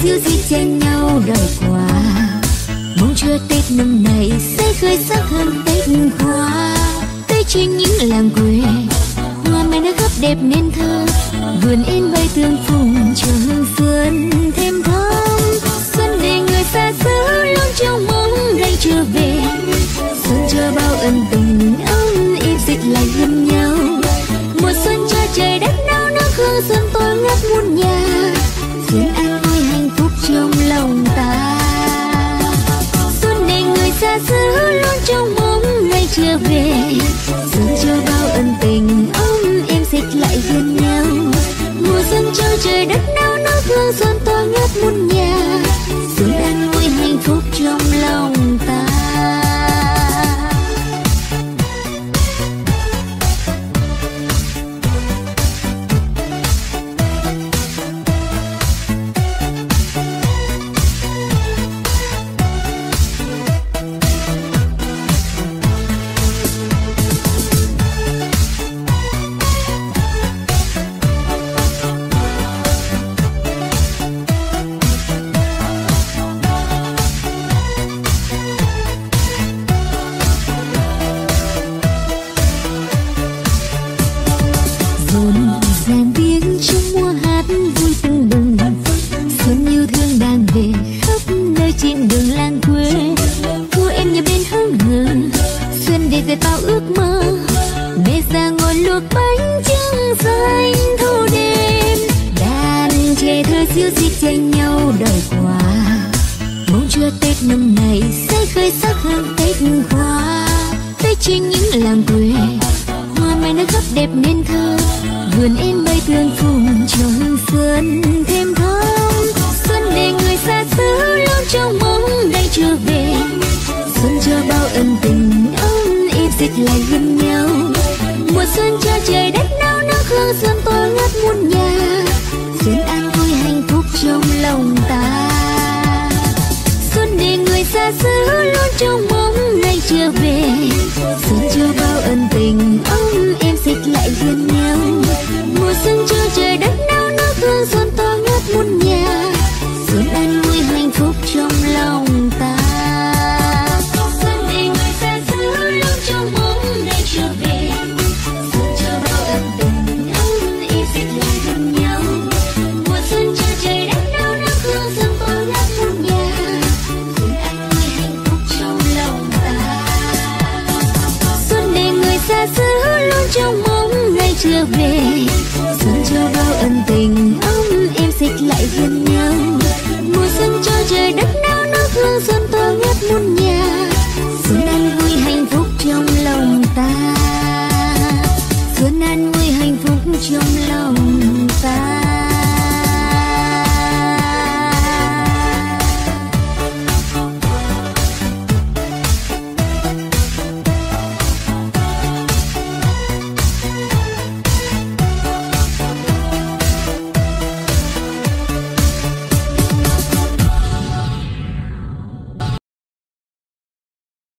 siêu di chen nhau đòi quà. Mong chưa Tết năm này sẽ khởi sắc hơn Tết qua. Tết trên những làng quê, hoa mai đã gấp đẹp nên thơ. Vườn in bay tương phùng chờ hương xuân thêm thơm. Xuân để người xa xứ luôn trong mong ngày trở về. Xuân cho bao ân tình ấm êm dịch lại gần nhau. Mùa xuân cho trời đất nao nức hương xuân tôi ngất muôn nhà. Xuân an vui hạnh phúc trong lòng ta. Xuân để người xa xứ luôn trong mong ngày trở về. Xuân cho bao ân tình ấm êm dịch lại gần nhau. Mùa xuân cho trời đất nao nức hương xuân tôi ngất muôn nhà. Xuân an vui hạnh phúc trong lòng ta. Mùa xuân cho trời đất nao nức hương xuân to ngất muôn nhà.